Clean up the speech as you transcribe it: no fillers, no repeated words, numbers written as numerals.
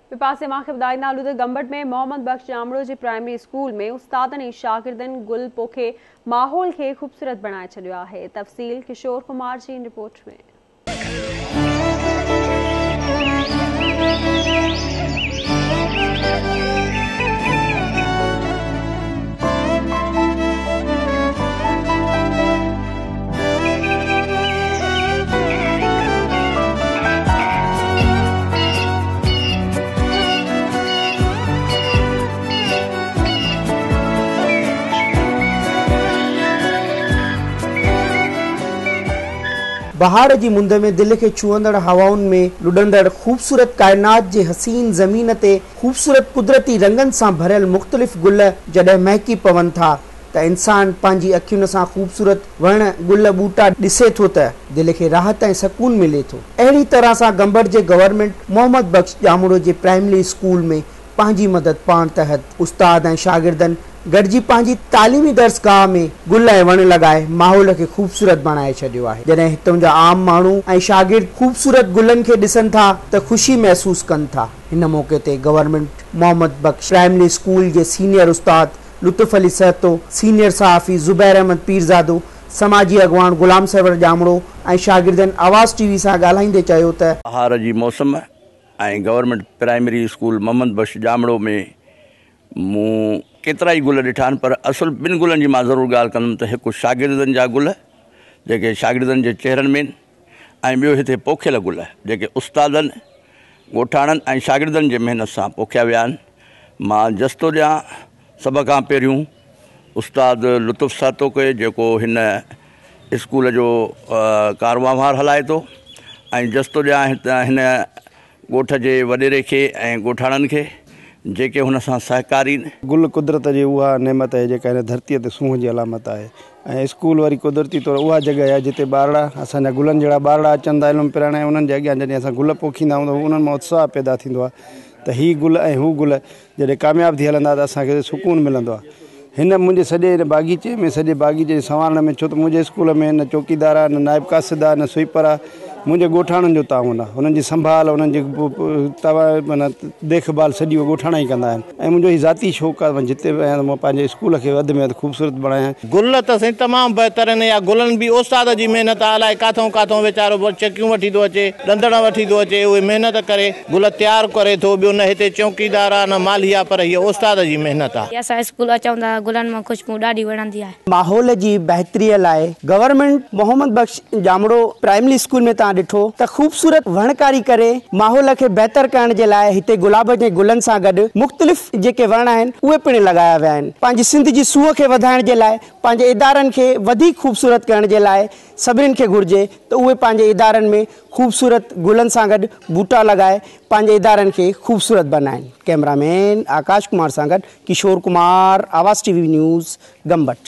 पासे मां खे ॿुधाईंदालू त गंबट में मोहम्मद बख्श जामड़ो जे प्राइमरी स्कूल में उस्तादनि ऐं शागिर्दनि गुल पोखे माहौल खे ख़ूबसूरत बणाए छॾियो आहे। तफ़सील किशोर कुमार जी रिपोर्ट में। बहार जी मुंद में दिल के छुअंदड़ हवाउनि में लुडंदड़ खूबसूरत कायनात जे हसीन ज़मीन ते खूबसूरत कुदरती रंगन सां भरियल मुख़्तलिफ़ गुल जॾहिं महकी पवन था त इंसान पंहिंजी अखियुनि सां खूबसूरत वण गुल बूटा ॾिसे थो त दिल के राहत ऐं सकून मिले थो। अहिड़ी तरह सां गंबट जे गवर्नमेंट मोहम्मद बख्श जामड़ो जे प्राइमरी स्कूल में पंहिंजी मदद पाण तहत उस्ताद ऐं शागिर्दनि गॾिजी पंहिंजी तालीमी दर्सगाह में गुल ऐं वण लॻाए माहौल खे ख़ूबसूरत बणाए छॾियो आहे। जॾहिं हितां जा आम माण्हू ऐं शागिर्द ख़ूबसूरत गुलनि खे ॾिसनि था त ख़ुशी महसूस कनि था। हिन मौक़े ते government Mohammad Bakhsh primary school जे सीनियर उस्ताद लुत्फ अली सहतो, सीनियर सहाफ़ी ज़ुबैर अहमद पीरज़ादो, समाजी अॻवान गुलाम सरवर जामड़ो ऐं शागिर्दनि आवाज़ टीवी सां ॻाल्हाईंदे चयो त बहार जी मौसम ऐं government primary school Mohammad Bakhsh Jamro में मूं केतिरा ई गुल ॾिठा आहिनि, पर असुल ॿिनि गुलनि जी मां ज़रूरु ॻाल्हि कंदुमि त हिकु शागिर्दनि जा गुल जेके शागिर्दनि जे चहिरनि में ऐं ॿियो हिते पोखियल गुल जेके उस्तादनि ॻोठाणनि ऐं शागिर्दनि जे महिनत सां पोखिया विया आहिनि। मां जस्तो ॾियां सभ खां पहिरियों उस्ताद लुत्फ सातो खे जेको हिन स्कूल जो कारवांवार हलाए थो, ऐं जस्तो ॾियां हिन ॻोठ जे वॾेरे खे ऐं ॻोठाणनि खे जेके हुन सां सहकारी। गुल कुदरत जी उहा नेमत आहे जेका हिन धरतीअ ते सूंह जी अलामत आहे, ऐं स्कूल वरी कुदरती तौरु उहा जॻह आहे जिते ॿारड़ा असांजा गुलनि जहिड़ा ॿारड़ा अचनि था इल्मु पिराइण, ऐं उन्हनि जे अॻियां जॾहिं असां गुल पोखींदा आहियूं त उन्हनि मां उत्साह पैदा थींदो आहे त हीअ गुल ऐं हू गुल जॾहिं कामयाबु थी हलंदा त असांखे सुकून मिलंदो आहे। हिन मुंहिंजे सॼे हिन बाग़ीचे में सॼे बाग़ीचे संभालण में, छो त मुंहिंजे स्कूल में न चौकीदार आहे, न नाइब कासिद आहे, न स्वीपर आहे, मुंहिंजे ॻोठाणनि जो ताउन आहे। हुननि जी संभाल, हुननि जी माना देखभाल सॼी उहे ॻोठाणा ई कंदा आहिनि, ऐं मुंहिंजो ही ज़ाती शौक़ु आहे जिते बि आहियां मां पंहिंजे स्कूल खे वधि में वधि ख़ूबसूरत बणायां। गुल त साईं तमामु बहितर आहिनि, या गुलनि बि उस्ताद जी महिनत आहे। अलाए किथां किथां वीचारो चकियूं वठी थो अचे, ॾंदड़ वठी थो अचे, उहे महिनत करे गुल तयारु करे थो। ॿियो न हिते चौकीदार आहे न माली आहे, पर हीअ उस्ताद जी महिनत आहे। असां स्कूल अचूं था गुलनि मां ख़ुशबू ॾाढी वणंदी आहे। माहौल जी बहितरीअ लाइ government Mohammad Bakhsh Jamro primary school में तव्हां ॾिठो त खूबसूरत वणकारी करे माहौल खे बहितर करण जे लाइ हिते गुलाब जे गुलनि सां गॾु मुख़्तलिफ़ जेके वण आहिनि उहे पिण लॻाया विया आहिनि। पंहिंजी सिंध जी सूह खे वधाइण जे लाइ, पंहिंजे इदारनि खे वधीक ख़ूबसूरत करण जे लाइ सभिनीनि खे घुर्जे त उहे पंहिंजे इदारनि में ख़ूबसूरत गुलनि सां गॾु बूटा लॻाए पंहिंजे इदारनि खे ख़ूबसूरत बनाइनि। कैमरामैन आकाश कुमार सां गॾु किशोर कुमार, आवाज़ टीवी न्यूज़, गंबट।